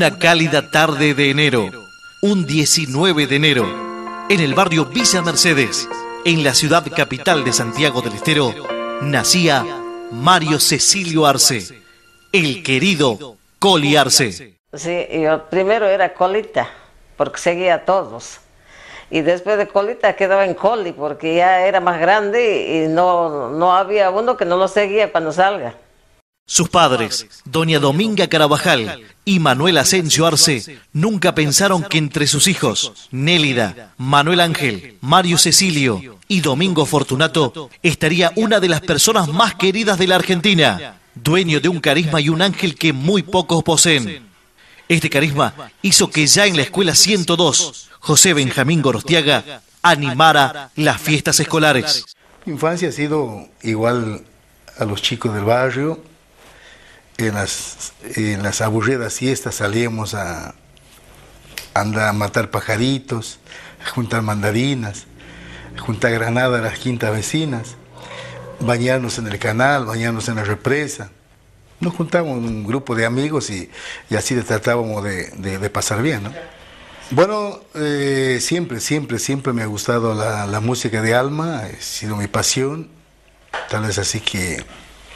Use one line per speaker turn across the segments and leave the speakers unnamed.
Una cálida tarde de enero, un 19 de enero, en el barrio Villa Mercedes, en la ciudad capital de Santiago del Estero, nacía Mario Cecilio Arce, el querido Coli Arce.
Sí, yo primero era Colita, porque seguía a todos. Y después de Colita quedaba en Coli, porque ya era más grande y no había uno que no lo seguía cuando salga.
Sus padres, doña Dominga Carabajal y Manuel Asensio Arce, nunca pensaron que entre sus hijos, Nélida, Manuel Ángel, Mario Cecilio y Domingo Fortunato, estaría una de las personas más queridas de la Argentina, dueño de un carisma y un ángel que muy pocos poseen. Este carisma hizo que ya en la escuela 102, José Benjamín Gorostiaga animara las fiestas escolares.
Mi infancia ha sido igual a los chicos del barrio. En las aburridas siestas salíamos a andar a matar pajaritos, a juntar mandarinas, a juntar granada a las quintas vecinas, bañarnos en el canal, bañarnos en la represa. Nos juntábamos un grupo de amigos y así tratábamos de pasar bien, ¿no? Bueno, siempre me ha gustado la música de alma, ha sido mi pasión, tal vez así que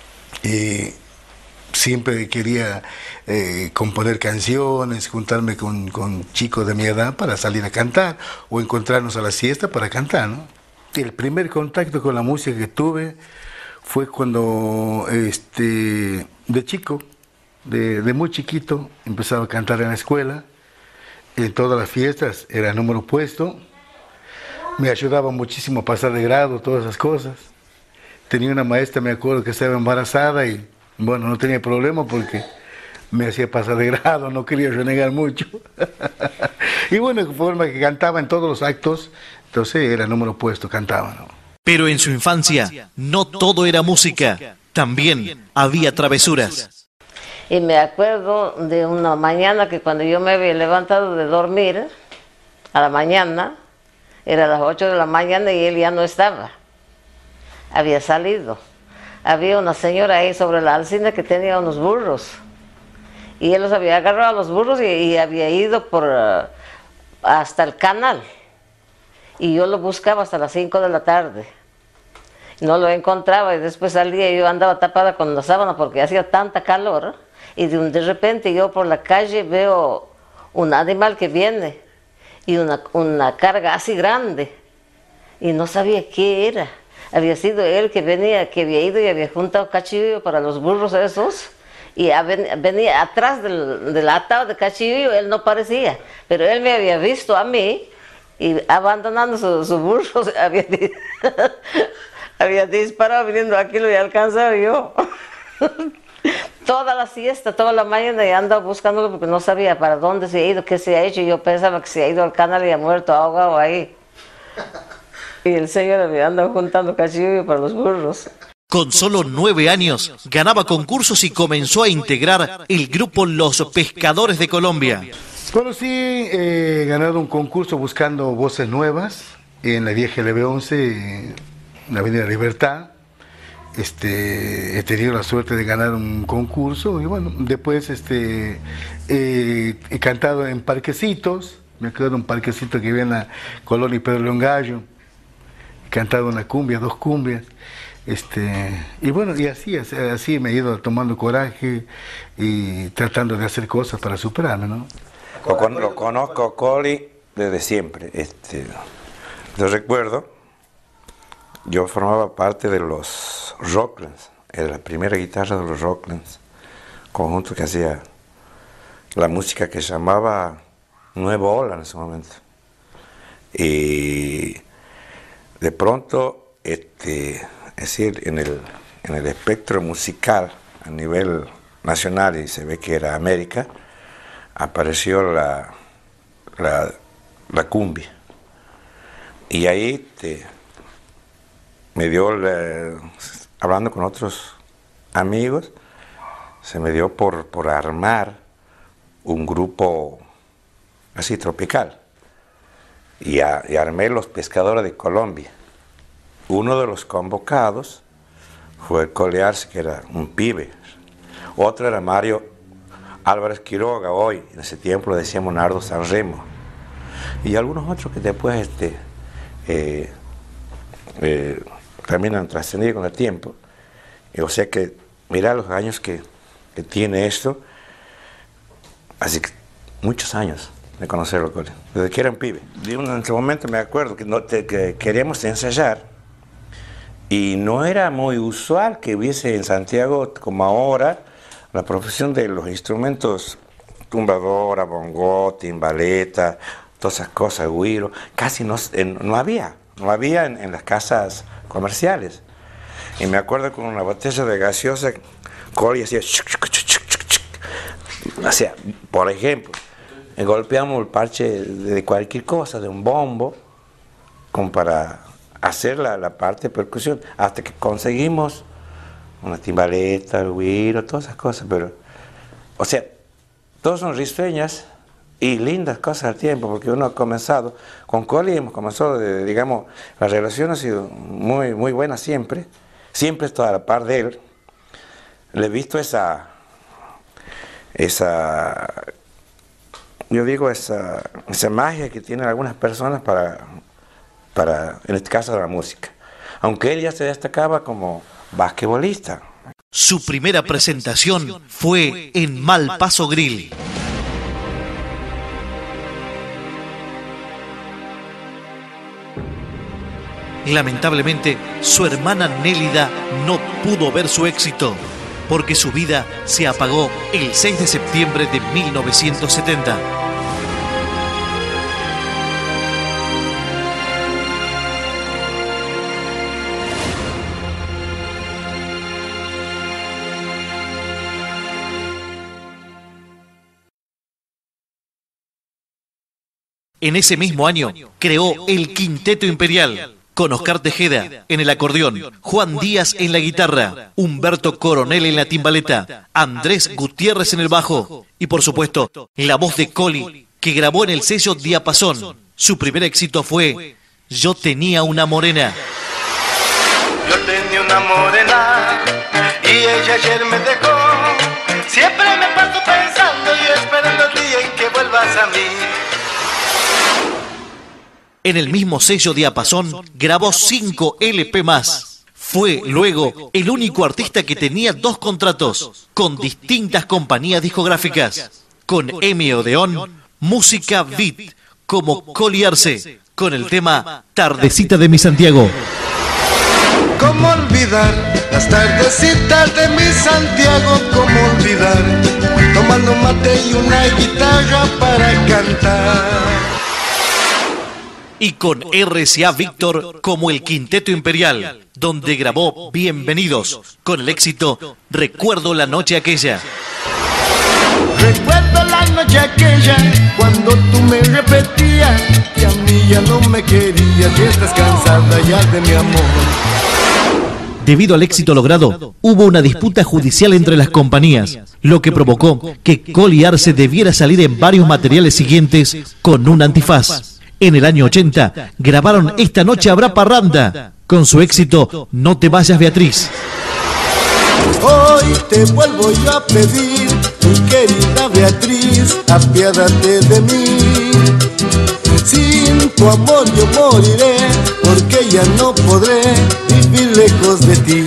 siempre quería componer canciones, juntarme con chicos de mi edad para salir a cantar o encontrarnos a la siesta para cantar, ¿no? El primer contacto con la música que tuve fue cuando de chico, de muy chiquito, empezaba a cantar en la escuela. En todas las fiestas era número puesto. Me ayudaba muchísimo a pasar de grado, todas esas cosas. Tenía una maestra, me acuerdo, que estaba embarazada y bueno, no tenía problema porque me hacía pasar de grado, no quería renegar mucho. Y bueno, de forma que cantaba en todos los actos, entonces era número puesto, cantaba, ¿no?
Pero en su infancia no todo era música, también había travesuras.
Y me acuerdo de una mañana que cuando yo me había levantado de dormir, a la mañana, era las 8 de la mañana y él ya no estaba, había salido. Había una señora ahí sobre la alcina que tenía unos burros y él los había agarrado a los burros y había ido hasta el canal y yo lo buscaba hasta las 5 de la tarde. No lo encontraba y después salía y yo andaba tapada con la sábana porque hacía tanta calor y de repente yo por la calle veo un animal que viene y una carga así grande y no sabía qué era. Había sido él que había ido y había juntado cachillo para los burros esos y venía atrás del atado de cachillo, él no parecía, pero él me había visto a mí y abandonando su burro, había disparado viniendo aquí, lo había alcanzado yo. Toda la siesta, toda la mañana y andaba buscándolo porque no sabía para dónde se ha ido, qué se ha hecho, y yo pensaba que se ha ido al canal y ha muerto ahogado ahí. Y el señor había andado juntando cachillo para los burros.
Con solo 9 años ganaba concursos y comenzó a integrar el grupo Los Pescadores de Colombia.
Bueno, sí, he ganado un concurso buscando voces nuevas en la vieja LB11, en la Avenida Libertad. He tenido la suerte de ganar un concurso y bueno, después he cantado en parquecitos. Me acuerdo de un parquecito que vive en la colonia Pedro León Gallo. He cantado una cumbia, 2 cumbias. Y bueno, y así me he ido tomando coraje y tratando de hacer cosas para superarme, ¿no?
Lo conozco a Coli desde siempre. Yo recuerdo, yo formaba parte de los Rocklands, era la primera guitarra de los Rocklands, conjunto que hacía la música que se llamaba Nueva Ola en ese momento. Y de pronto, es decir, en el espectro musical a nivel nacional, y se ve que era América, apareció la cumbia. Y ahí me dio, hablando con otros amigos, se me dio por armar un grupo así tropical. Y armé Los Pescadores de Colombia. Uno de los convocados fue el Coli Arce, que era un pibe. Otro era Mario Álvarez Quiroga, hoy, en ese tiempo lo decíamos Nardo Sanremo, y algunos otros que después también han trascendido con el tiempo. O sea que, mirá los años que tiene esto, así que muchos años de conocerlo, Coli, desde que era un pibe. En ese momento me acuerdo que queríamos ensayar, y no era muy usual que hubiese en Santiago, como ahora, la profesión de los instrumentos, tumbadora, bongó, timbaleta, todas esas cosas, güiro, casi no había en las casas comerciales. Y me acuerdo con una botella de gaseosa, Coli hacía, por ejemplo, golpeamos el parche de cualquier cosa, de un bombo, como para hacer la parte de percusión, hasta que conseguimos una timbaleta, el güiro, todas esas cosas. Pero, o sea, todos son risueñas y lindas cosas al tiempo, porque uno ha comenzado, con Coli hemos comenzado, digamos, la relación ha sido muy, muy buena siempre estoy a la par de él. Le he visto esa magia que tienen algunas personas para, en este caso, la música. Aunque él ya se destacaba como basquetbolista.
Su primera presentación fue en Malpaso Grill. Lamentablemente, su hermana Nélida no pudo ver su éxito, porque su vida se apagó el 6 de septiembre de 1970. En ese mismo año creó el Quinteto Imperial, con Oscar Tejeda en el acordeón, Juan Díaz en la guitarra, Humberto Coronel en la timbaleta, Andrés Gutiérrez en el bajo y, por supuesto, la voz de Coli, que grabó en el sello Diapasón. Su primer éxito fue Yo tenía una morena.
Yo tenía una morena y ella ayer me dejó. Siempre me paso pensando y esperando el día en que vuelvas a mí.
En el mismo sello Diapasón grabó 5 LP más. Fue luego el único artista que tenía 2 contratos con distintas compañías discográficas. Con Emi Odeón, Música Beat, como Coli Arce, con el tema Tardecita de mi Santiago.
¿Cómo olvidar las tardecitas de mi Santiago? ¿Cómo olvidar? Tomando mate y una guitarra para cantar.
Y con RCA Víctor como el Quinteto Imperial, donde grabó Bienvenidos, con el éxito Recuerdo la noche aquella.
Recuerdo la noche aquella, cuando tú me repetías que a mí ya no me querías, y estás cansada ya de mi amor.
Debido al éxito logrado, hubo una disputa judicial entre las compañías, lo que provocó que Coli Arce debiera salir en varios materiales siguientes con un antifaz. En el año 80 grabaron Esta noche habrá parranda, con su éxito No te vayas Beatriz.
Hoy te vuelvo yo a pedir, mi querida Beatriz, apiádate de mí. Sin tu amor yo moriré, porque ya no podré vivir lejos de ti.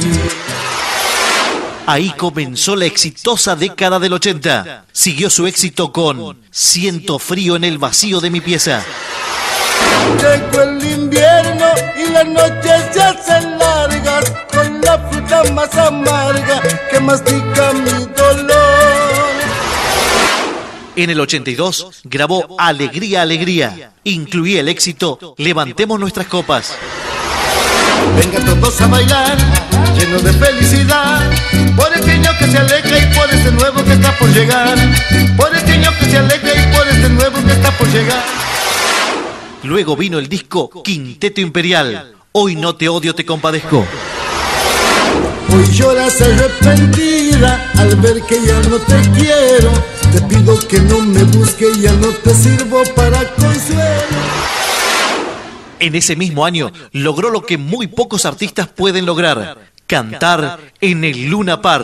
Ahí comenzó la exitosa década del 80. Siguió su éxito con Siento frío en el vacío de mi pieza.
Llegó el invierno y las noches se hacen largas, con la fruta más amarga que mastica mi dolor.
En el 82 grabó Alegría, Alegría. Incluía el éxito Levantemos nuestras copas.
Venga todos a bailar, llenos de felicidad, por este año que se aleja y por este nuevo que está por llegar. Por este año que se aleja y por este nuevo que está por llegar.
Luego vino el disco Quinteto Imperial, Hoy no te odio, te compadezco.
Hoy lloras arrepentida al ver que ya no te quiero. Te pido que no me busques, ya no te sirvo para consuelo.
En ese mismo año logró lo que muy pocos artistas pueden lograr: cantar en el Luna Park,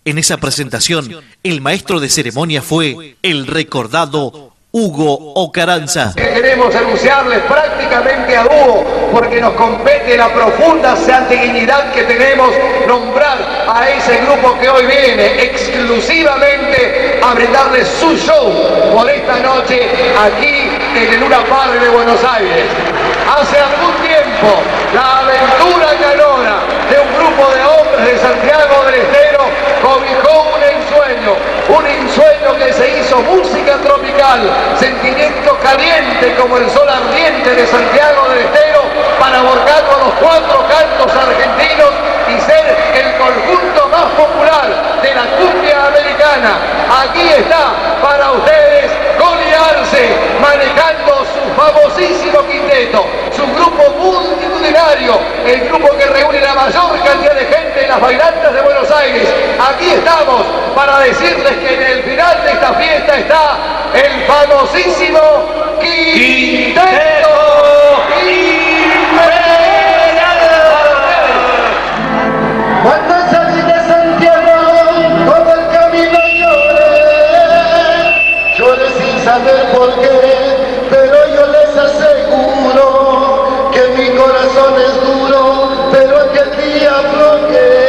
En esa presentación, el maestro de ceremonia fue el recordado Hugo Ocaranza.
Queremos anunciarles prácticamente a dúo, porque nos compete la profunda sanguinidad que tenemos nombrar a ese grupo que hoy viene exclusivamente a brindarles su show por esta noche aquí en el Luna Park de Buenos Aires. Hace algún tiempo, la aventura canora de un grupo de hombres de Santiago del Estero cobijó un ensueño que se hizo música tropical, sentimiento caliente como el sol ardiente de Santiago del Estero, para volcarlo a los 4 cantos argentinos y ser el conjunto más popular de la cumbia americana. Aquí está para ustedes Coli Arce, manejando su famosísimo quinteto, su grupo multitudinario, el grupo que reúne la mayor cantidad de gente en las bailantas de Buenos Aires. Aquí estamos para decirles que en el final de esta fiesta está el famosísimo Quinteto Imperial. Cuando salí de Santiago, todo el camino lloré sin saber por qué, pero yo les aseguro que mi corazón es duro, pero aquel día bloqueé.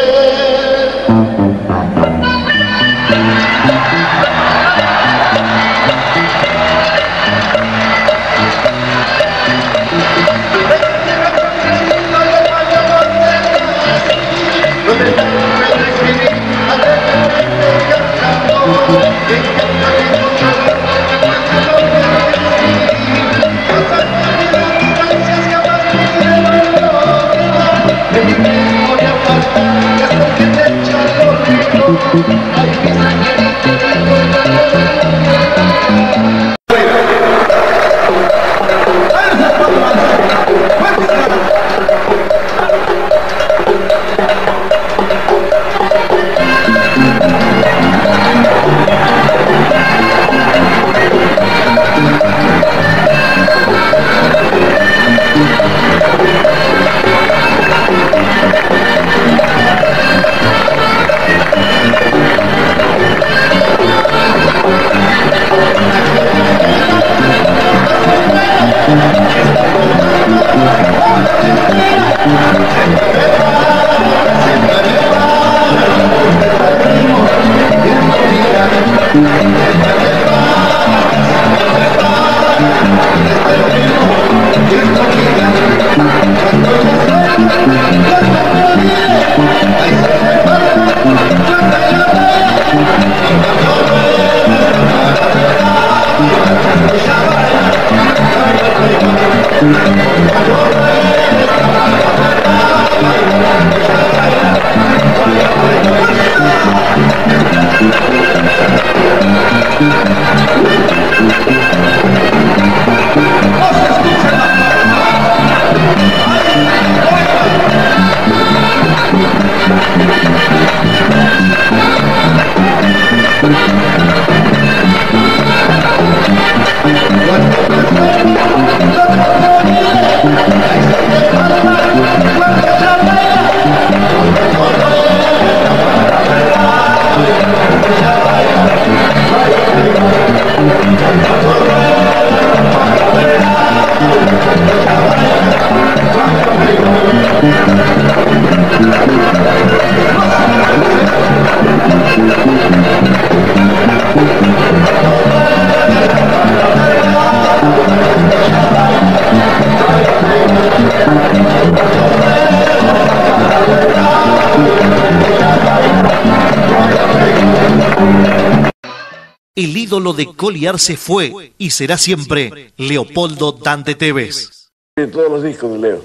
El ídolo de Coli Arce fue y será siempre Leopoldo Dante Tevez.
Tiene todos los discos de Leo.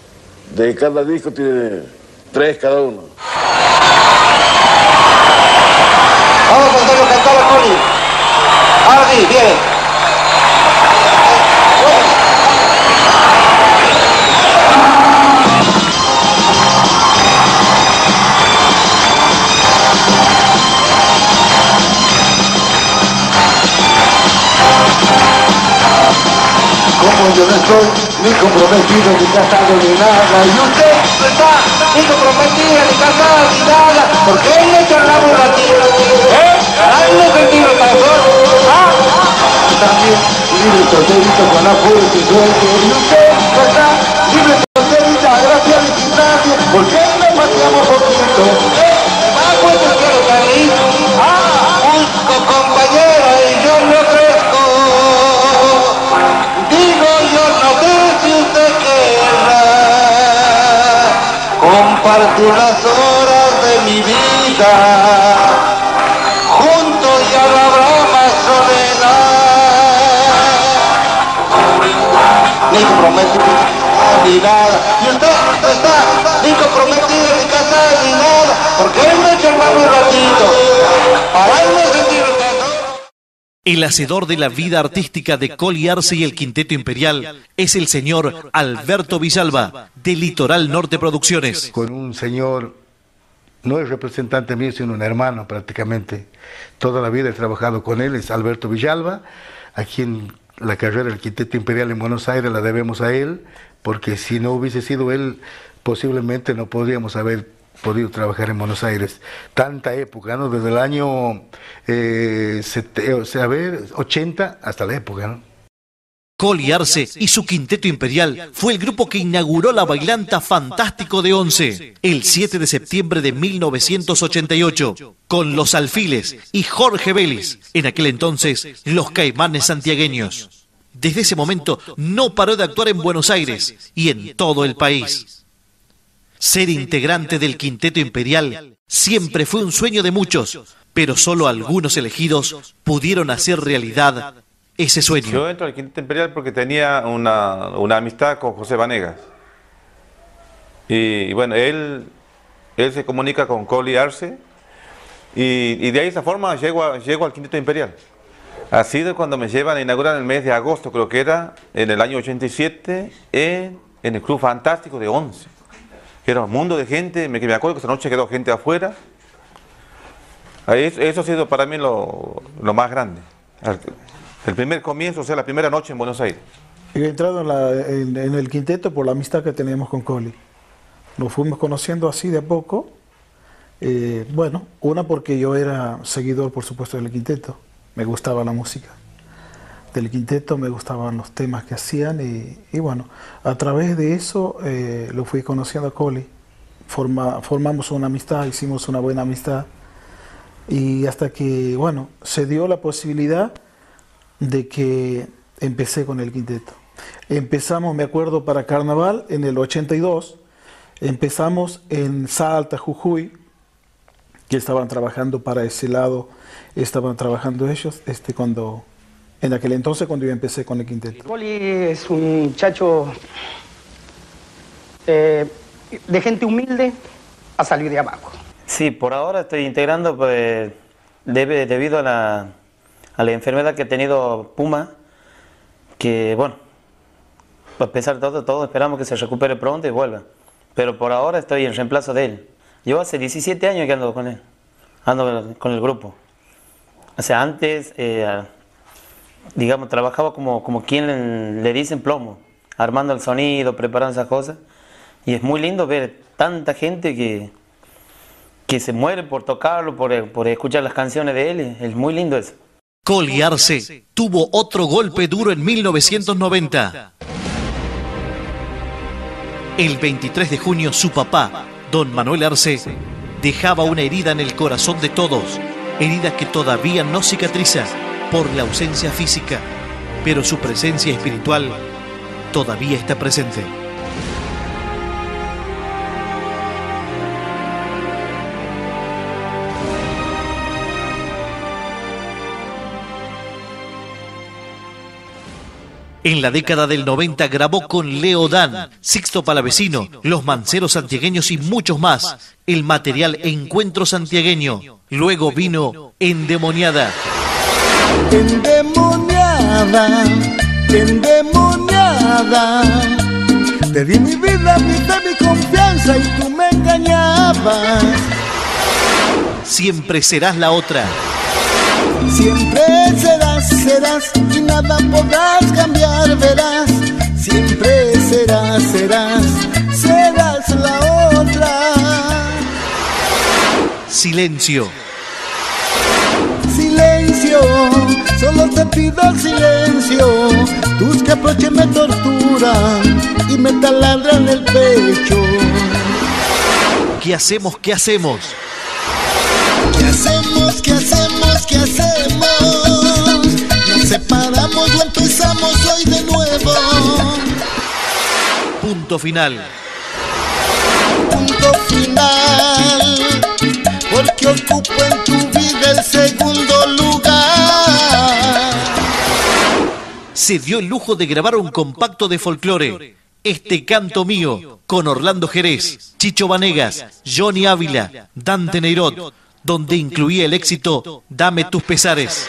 De cada disco tiene 3 cada uno.
Vamos a hacerlo cantar a Coli. Ahora sí, bien. Como yo no estoy ni comprometido, ni casado, ni nada. Y usted no está ni comprometida, ni casada, ni nada. ¿Por qué no charlamos un ratito? ¿Hay un sentido tan solo? También libre solterito con apuro y suerte. Y usted no está libre solterita, gracias a sin nadie. ¿Por qué no paseamos poquito? ¿Bajo el quiero salir? Busco compañera y yo me ofrezco. Digo yo no sé si usted querrá compartir las horas de mi vida. Juntos ya no habrá más soledad. Ni comprometido ni nada. Y usted no está ni comprometido, ni casado, ni nada. ¿Por qué no charlamos un ratito? Para no sentir el calor.
El hacedor de la vida artística de Coli Arce y el Quinteto Imperial es el señor Alberto Villalba, de Litoral Norte Producciones.
Con un señor, no es representante mío, sino un hermano prácticamente. Toda la vida he trabajado con él, es Alberto Villalba. Aquí en la carrera del Quinteto Imperial en Buenos Aires la debemos a él, porque si no hubiese sido él, posiblemente no podríamos haber podido trabajar en Buenos Aires. Tanta época, ¿no? Desde el año 80 hasta la época, ¿no?
Coli Arce y su Quinteto Imperial fue el grupo que inauguró la bailanta Fantástico de Once el 7 de septiembre de 1988, con Los Alfiles y Jorge Vélez, en aquel entonces los Caimanes santiagueños. Desde ese momento no paró de actuar en Buenos Aires y en todo el país. Ser integrante del Quinteto Imperial siempre fue un sueño de muchos, pero solo algunos elegidos pudieron hacer realidad ese sueño.
Yo entro al Quinteto Imperial porque tenía una amistad con José Vanegas. Y bueno, él se comunica con Coli Arce y de ahí esa forma llego al Quinteto Imperial. Así de cuando me llevan a inaugurar en el mes de agosto, creo que era, en el año 87, en el Club Fantástico de Once. Era un mundo de gente, me acuerdo que esa noche quedó gente afuera. Eso ha sido para mí lo más grande. El primer comienzo, o sea, la primera noche en Buenos Aires.
He entrado en el quinteto por la amistad que teníamos con Coli. Nos fuimos conociendo así de a poco. Bueno, una porque yo era seguidor, por supuesto, del quinteto. Me gustaba la música del quinteto, me gustaban los temas que hacían y bueno, a través de eso lo fui conociendo a Coli. Formamos una amistad, hicimos una buena amistad y hasta que, bueno, se dio la posibilidad de que empecé con el quinteto. Empezamos, me acuerdo, para Carnaval en el 82, empezamos en Salta, Jujuy, que estaban trabajando para ese lado, estaban trabajando ellos, en aquel entonces cuando yo empecé con el quinteto.
Coli es un muchacho de gente humilde a salir de abajo. Sí, por ahora estoy integrando pues, debido a la enfermedad que ha tenido Puma, que bueno, a pesar de todo, todos esperamos que se recupere pronto y vuelva. Pero por ahora estoy en reemplazo de él. Yo hace 17 años que ando con él, ando con el grupo. O sea, antes, digamos, trabajaba como quien le dicen plomo, armando el sonido, preparando esas cosas. Y es muy lindo ver tanta gente que se muere por tocarlo, por escuchar las canciones de él. Es muy lindo eso.
Coli Arce tuvo otro golpe duro en 1990. El 23 de junio su papá, don Manuel Arce, dejaba una herida en el corazón de todos, herida que todavía no cicatriza por la ausencia física, pero su presencia espiritual todavía está presente. En la década del 90 grabó con Leo Dan, Sixto Palavecino, Los Manceros Santiagueños y muchos más el material Encuentro Santiagueño. Luego vino Endemoniada.
Endemoniada, endemoniada, te di mi vida, mi fe, mi confianza y tú me engañabas.
Siempre serás la otra.
Siempre serás, serás y nada podrás cambiar, verás. Siempre serás, serás, serás la otra.
Silencio.
Silencio, solo te pido silencio. Tus caprichos me torturan y me taladran el pecho.
¿Qué hacemos? ¿Qué hacemos?
¿Qué hacemos? ¿Qué hacemos? ¿Qué hacemos? Nos separamos o empezamos hoy de nuevo.
Punto final.
Punto final. Porque ocupo en tu vida el segundo lugar.
Se dio el lujo de grabar un compacto de folclore. Este canto mío, con Orlando Jerez, Chicho Vanegas, Johnny Ávila, Dante Neirot, donde incluía el éxito Dame tus pesares.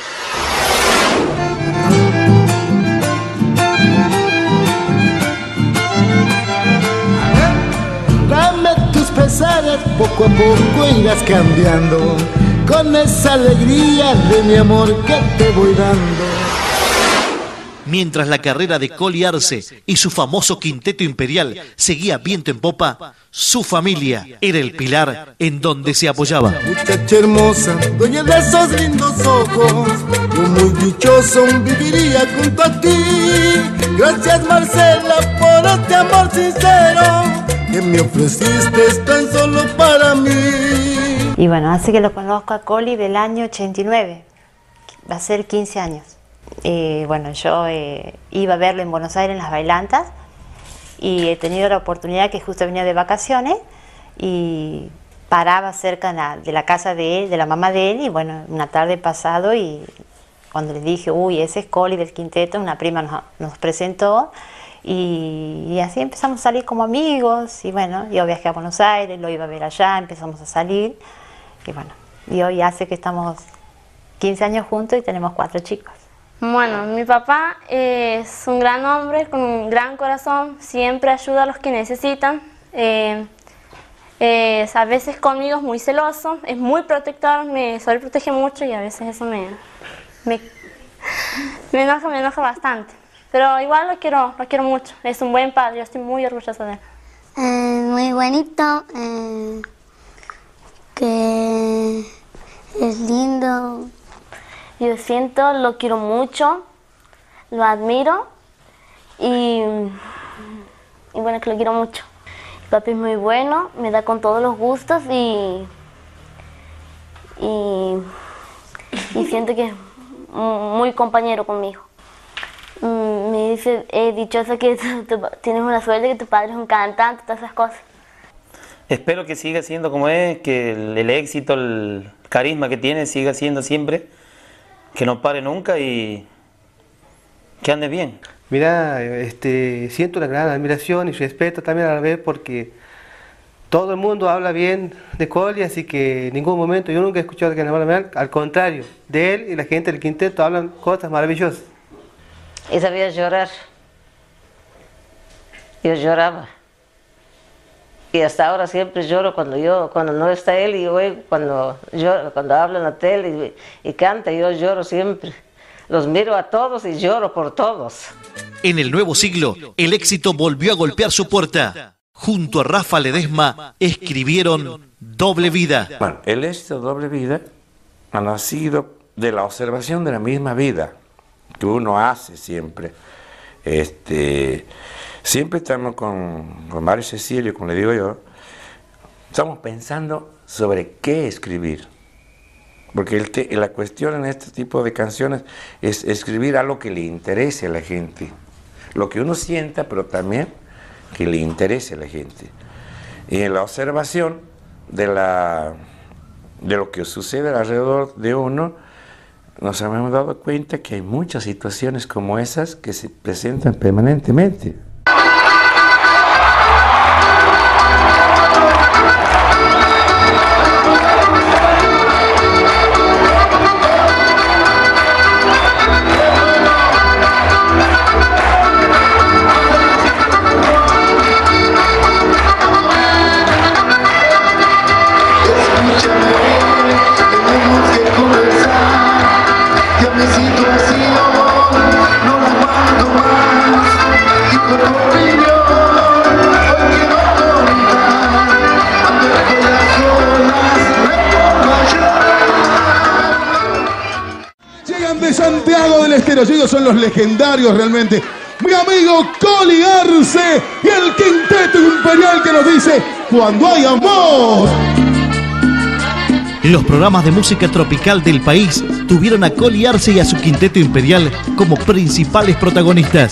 Dame tus pesares, poco a poco irás cambiando, con esa alegría de mi amor que te voy dando.
Mientras la carrera de Coli Arce y su famoso quinteto imperial seguía viento en popa, su familia era el pilar en donde se apoyaba.
Muchacha hermosa, dueña de esos lindos ojos, yo muy dichoso viviría junto a ti. Gracias Marcela por este amor sincero que me ofreciste tan solo para mí.
Y bueno, así que lo conozco a Coli del año 89, va a ser 15 años. Bueno, yo iba a verlo en Buenos Aires en las bailantas y he tenido la oportunidad que justo venía de vacaciones y paraba cerca de la casa de él, de la mamá de él, y bueno, una tarde pasado y cuando le dije, uy, ese es Coli del quinteto, una prima nos presentó y así empezamos a salir como amigos y bueno, yo viajé a Buenos Aires, lo iba a ver allá, empezamos a salir y bueno, y hoy hace que estamos 15 años juntos y tenemos 4 chicos.
Bueno, mi papá es un gran hombre con un gran corazón, siempre ayuda a los que necesitan. A veces conmigo es muy celoso, es muy protector, me sobreprotege mucho y a veces eso me enoja bastante. Pero igual lo quiero mucho, es un buen padre, yo estoy muy orgullosa de él.
Muy bonito, que es lindo.
Yo siento, lo quiero mucho, lo admiro y bueno, que lo quiero mucho. Mi papi es muy bueno, me da con todos los gustos y siento que es muy compañero conmigo. Me dice, dichosa que tienes una suerte, que tu padre es un cantante, todas esas cosas.
Espero que siga siendo como es, que el éxito, el carisma que tiene siga siendo siempre. Que no pare nunca y que ande bien.
Mira, siento una gran admiración y respeto también a la vez porque todo el mundo habla bien de Coli, así que en ningún momento yo nunca he escuchado que hablen mal, al contrario, de él y la gente del quinteto hablan cosas maravillosas.
Y sabía llorar. Yo lloraba. Y hasta ahora siempre lloro cuando no está él y hoy cuando hablan a la tele y canta, yo lloro siempre. Los miro a todos y lloro por todos.
En el nuevo siglo, el éxito volvió a golpear su puerta. Junto a Rafa Ledesma escribieron Doble Vida.
Bueno, el éxito Doble Vida ha nacido de la observación de la misma vida que uno hace siempre. Siempre estamos con Mario Cecilio, como le digo yo, estamos pensando sobre qué escribir. Porque la cuestión en este tipo de canciones es escribir algo que le interese a la gente. Lo que uno sienta, pero también que le interese a la gente. Y en la observación de lo que sucede alrededor de uno, nos hemos dado cuenta que hay muchas situaciones como esas que se presentan permanentemente.
Escúchame, tenemos que conversar.
de Santiago del Estero. Ellos son los legendarios realmente. Mi amigo Coli Arce y el Quinteto Imperial que nos dice cuando hay amor.
Los programas de música tropical del país tuvieron a Coli Arce y a su Quinteto Imperial como principales protagonistas.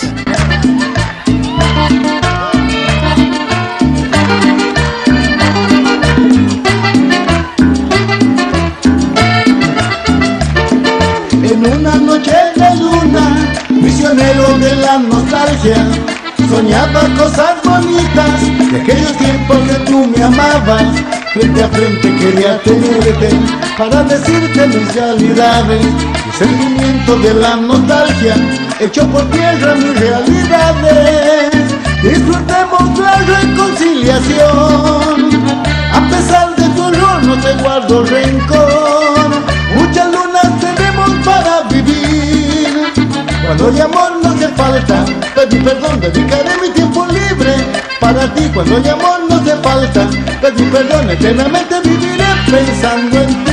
En una noche de luna, prisionero de la nostalgia, soñaba cosas bonitas de aquellos tiempos que tú me amabas. Frente a frente quería tenerte para decirte mis realidades, mis sentimientos de la nostalgia, hecho por tierra mis realidades. Disfrutemos la reconciliación, a pesar de tu dolor no te guardo rencor. Muchas lunas tenemos para vivir, cuando hay amor no hace falta pedir perdón, dedicaré mi tiempo libre para ti. Cuando hay amor no hace falta pedir perdón, eternamente viviré pensando en ti.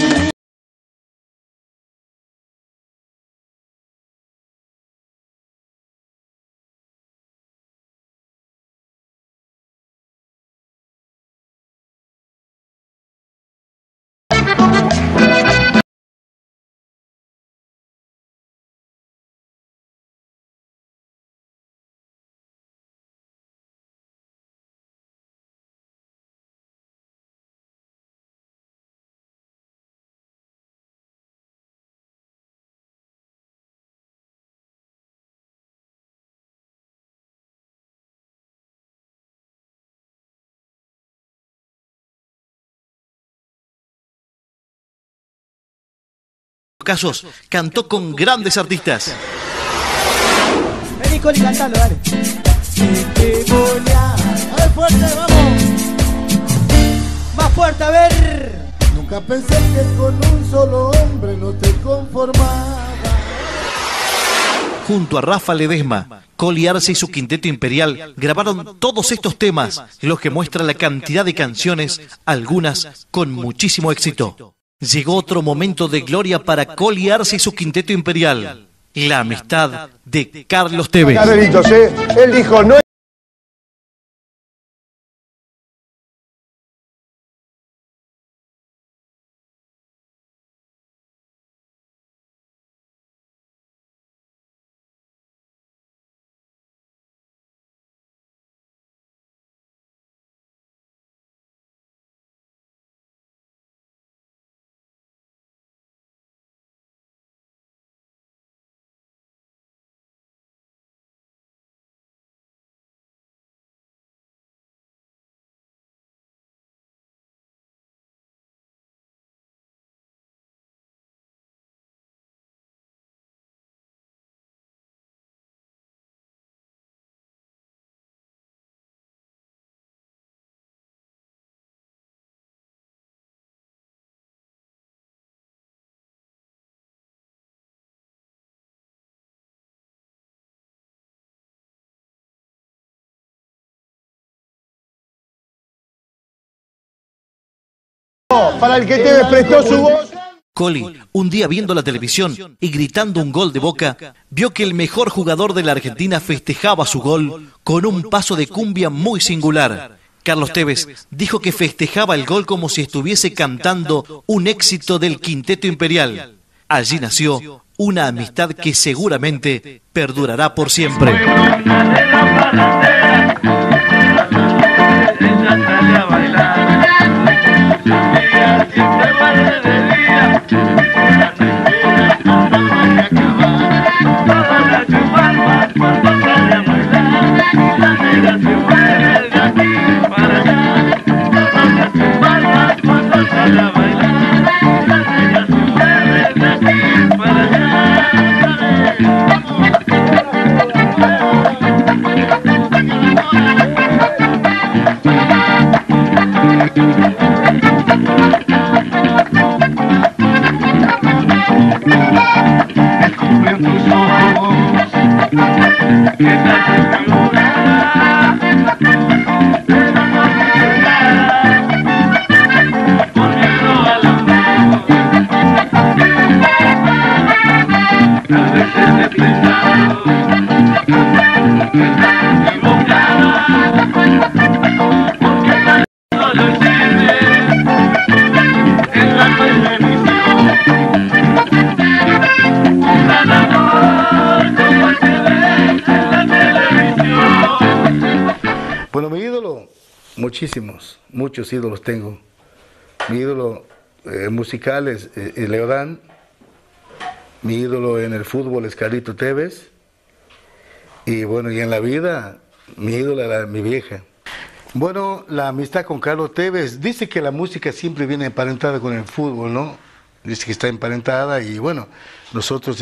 Casos cantó con grandes artistas.
Vení, Coli, cantalo, dale. A ver, fuerte, vamos. Más fuerte, a ver.
Nunca pensé que con un solo hombre no te conformabas.
Junto a Rafa Ledesma, Coli Arce y su Quinteto Imperial grabaron todos estos temas, los que muestran la cantidad de canciones, algunas con muchísimo éxito. Llegó otro momento de gloria para Coli Arce y su Quinteto Imperial, la amistad de Carlos Tevez.
Carlitos, él dijo no. Para el que te prestó su voz.
Coli, un día viendo la televisión y gritando un gol de Boca, vio que el mejor jugador de la Argentina festejaba su gol con un paso de cumbia muy singular. Carlos Tevez dijo que festejaba el gol como si estuviese cantando un éxito del Quinteto Imperial. Allí nació una amistad que seguramente perdurará por siempre.
Bueno, mi ídolo, muchos ídolos tengo. Mi ídolo musical es Leodán. Mi ídolo en el fútbol es Carlito Tevez. Y bueno, y en la vida, mi ídola era mi vieja. Bueno, la amistad con Carlos Tevez, dice que la música siempre viene emparentada con el fútbol, ¿no? Dice que está emparentada y bueno, nosotros,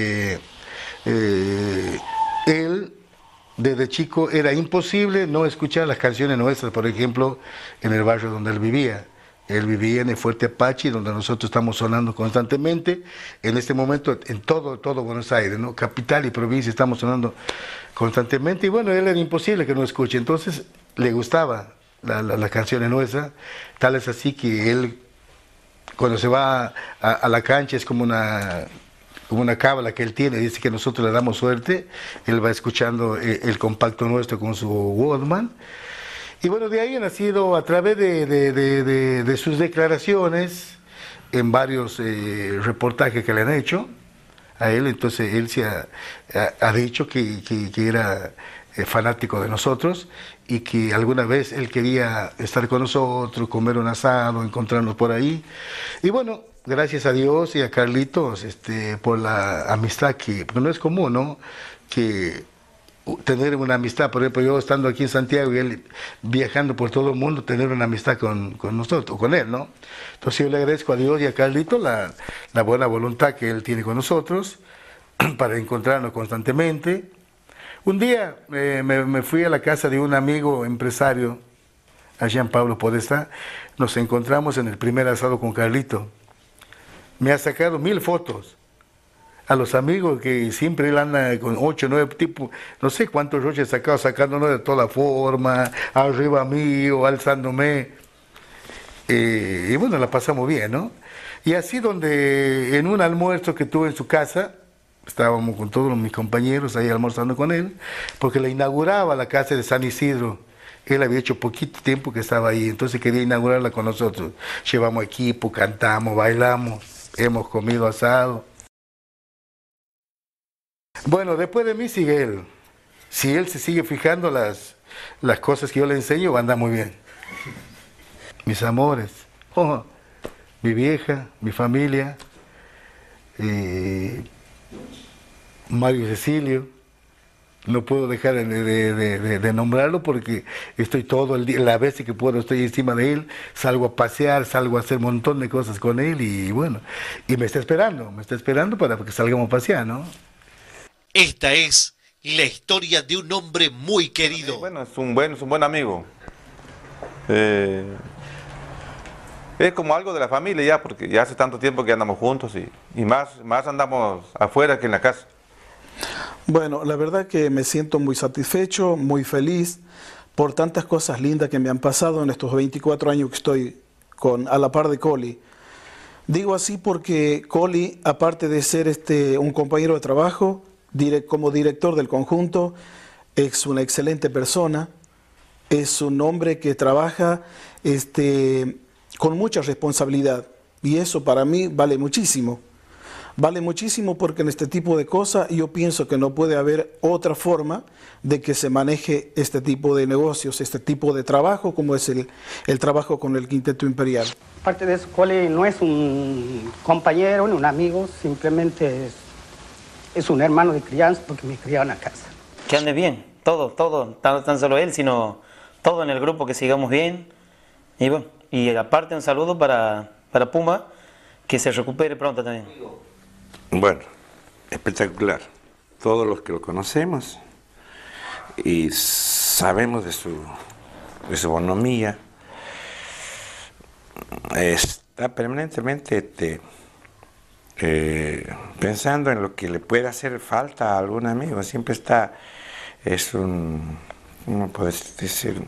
él, desde chico, era imposible no escuchar las canciones nuestras, por ejemplo, en el barrio donde él vivía. Él vivía en el Fuerte Apache, donde nosotros estamos sonando constantemente. En este momento, en todo Buenos Aires, ¿no? Capital y provincia, estamos sonando constantemente. Y bueno, él era imposible que no escuche. Entonces, le gustaba las canciones nuestras. Tal es así que él, cuando se va a la cancha, es como una cábala que él tiene. Dice que nosotros le damos suerte. Él va escuchando el compacto nuestro con su Walkman. Y bueno, de ahí ha nacido a través de sus declaraciones en varios reportajes que le han hecho a él. Entonces él se ha dicho que era fanático de nosotros y que alguna vez él quería estar con nosotros, comer un asado, encontrarnos por ahí. Y bueno, gracias a Dios y a Carlitos por la amistad porque no es común, ¿no? Que tener una amistad, por ejemplo, yo estando aquí en Santiago y él viajando por todo el mundo, tener una amistad con nosotros, con él, ¿no? Entonces yo le agradezco a Dios y a Carlito la buena voluntad que él tiene con nosotros para encontrarnos constantemente. Un día me fui a la casa de un amigo empresario, a Jean Pablo Podestá, nos encontramos en el primer asado con Carlito. Me ha sacado 1000 fotos. A los amigos que siempre él anda con 8, 9 tipos, no sé cuántos roches sacado, sacándonos de toda forma, arriba mío, alzándome. Y bueno, la pasamos bien, ¿no? Y así donde en un almuerzo que tuve en su casa, estábamos con todos mis compañeros ahí almorzando con él, porque le inauguraba la casa de San Isidro. Él había hecho poquito tiempo que estaba ahí, entonces quería inaugurarla con nosotros. Llevamos equipo, cantamos, bailamos, hemos comido asado. Bueno, después de mí sigue él. Si él se sigue fijando las cosas que yo le enseño, va a andar muy bien. Mis amores, mi vieja, mi familia, Mario Cecilio. No puedo dejar de nombrarlo porque estoy todo el día, la vez que puedo estoy encima de él, salgo a pasear, salgo a hacer un montón de cosas con él y bueno, y me está esperando para que salgamos a pasear, ¿no?
Esta es la historia de un hombre muy querido.
Bueno, es un buen amigo. Es como algo de la familia ya, porque ya hace tanto tiempo que andamos juntos y más andamos afuera que en la casa.
Bueno, la verdad que me siento muy satisfecho, muy feliz por tantas cosas lindas que me han pasado en estos 24 años que estoy a la par de Coli. Digo así porque Coli, aparte de ser un compañero de trabajo, como director del conjunto, es una excelente persona, es un hombre que trabaja con mucha responsabilidad y eso para mí vale muchísimo. Vale muchísimo porque en este tipo de cosas yo pienso que no puede haber otra forma de que se maneje este tipo de negocios, este tipo de trabajo como es el trabajo con el Quinteto Imperial.
Aparte de eso, Coli no es un compañero ni un amigo, simplemente es un hermano de crianza porque me criaron a casa.
Que ande bien, todo, tan solo él, sino todo en el grupo, que sigamos bien. Y bueno, y aparte un saludo para Puma, que se recupere pronto también.
Bueno, espectacular. Todos los que lo conocemos y sabemos de su bonomía, está permanentemente pensando en lo que le puede hacer falta a algún amigo. Siempre está, ¿cómo puedes decir?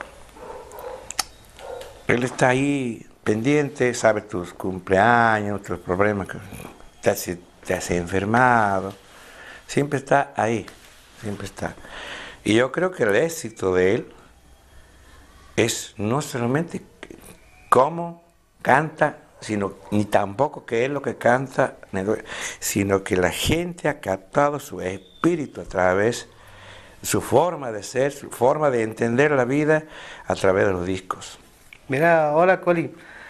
Él está ahí pendiente, sabe tus cumpleaños, tus problemas, te has enfermado, siempre está ahí, siempre está. Y yo creo que el éxito de él es no solamente cómo canta, ni tampoco que es lo que canta, sino que la gente ha captado su espíritu a través, su forma de ser, su forma de entender la vida a través de los discos.
Mira, hola Coli.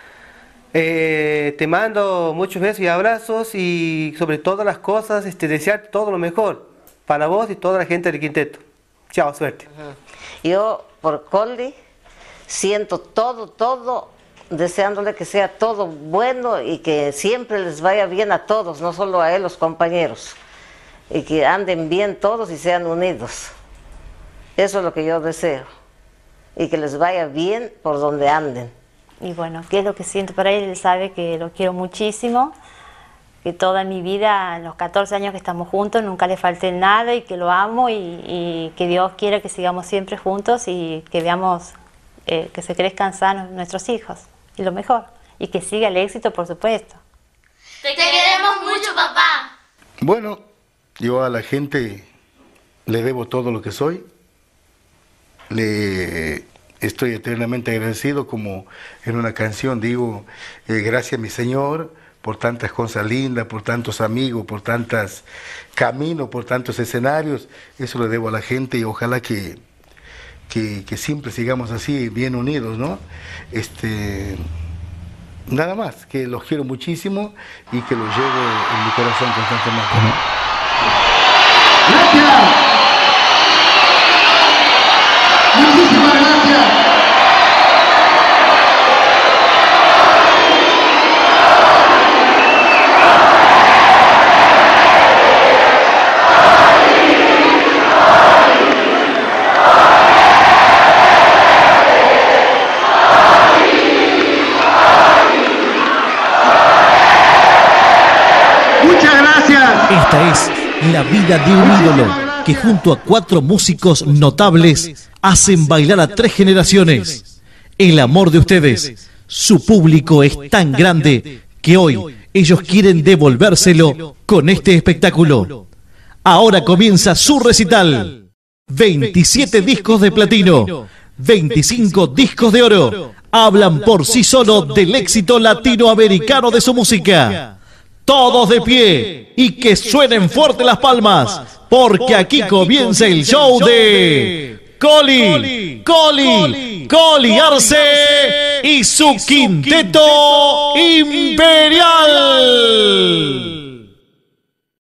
Te mando muchos besos y abrazos y sobre todas las cosas desear todo lo mejor para vos y toda la gente del quinteto. Chao, suerte.
Yo por Coli siento todo, deseándole que sea todo bueno y que siempre les vaya bien a todos, no solo a él, los compañeros, y que anden bien todos y sean unidos. Eso es lo que yo deseo, y que les vaya bien por donde anden.
Y bueno, ¿qué es lo que siento para él? Él sabe que lo quiero muchísimo, que toda mi vida, en los 14 años que estamos juntos, nunca le falté nada y que lo amo y que Dios quiera que sigamos siempre juntos y que veamos que se crezcan sanos nuestros hijos y lo mejor, y que siga el éxito, por supuesto.
Te queremos mucho, papá.
Bueno, yo a la gente le debo todo lo que soy, le estoy eternamente agradecido, como en una canción digo, gracias mi Señor por tantas cosas lindas, por tantos amigos, por tantos caminos, por tantos escenarios. Eso lo debo a la gente y ojalá que siempre sigamos así, bien unidos, ¿no? Nada más, que los quiero muchísimo y que los llevo en mi corazón constantemente, ¿no?
¡Gracias! Muchísimas gracias.
Esta es la vida de un ídolo que junto a 4 músicos notables hacen bailar a 3 generaciones. El amor de ustedes, su público es tan grande que hoy ellos quieren devolvérselo con este espectáculo. Ahora comienza su recital. 27 discos de platino, 25 discos de oro, hablan por sí solo del éxito latinoamericano de su música. Todos de pie y que suenen fuerte las palmas, porque aquí comienza el show de Coli Arce y su quinteto imperial.